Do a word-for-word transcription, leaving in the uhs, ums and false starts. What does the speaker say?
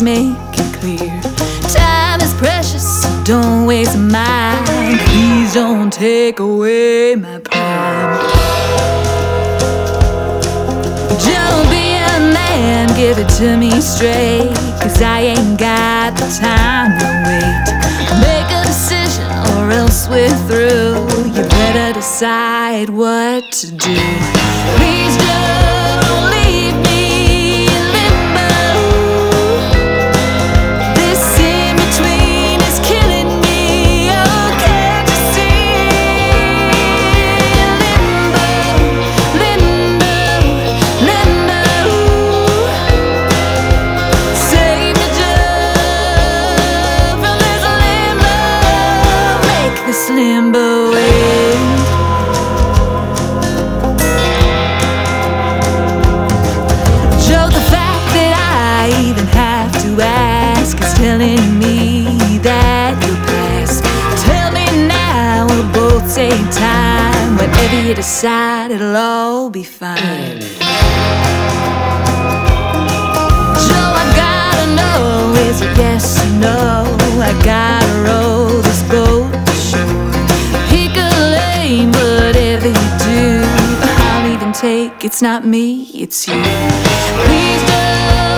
make it clear. Time is precious, so don't waste mine. Please don't take away my pride. Don't be a man, give it to me straight, 'cause I ain't got the time to wait. Make a decision or else we're through. You better decide what to do. Please don't leave me in limbo. This in between is killing me. Oh, can't you see? Limbo, limbo, limbo. Save me just from this limbo. Make this limbo end. Joe, the fact that I even have to ask is telling me that you'll pass. Tell me now, we'll both take time. Whatever you decide, it'll all be fine. Joe, I gotta know, is it yes or no? I gotta row this boat to shore. Pick a lane, whatever you do, I'll even take, it's not me, it's you. Please don't